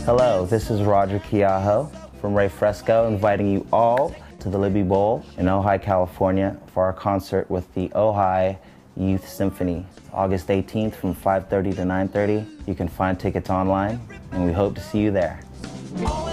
Hello, this is Roger Keaho from Rey Fresco, inviting you all to the Libby Bowl in Ojai, California for our concert with the Ojai Youth Symphony, August 18th from 5:30 to 9:30. You can find tickets online, and we hope to see you there.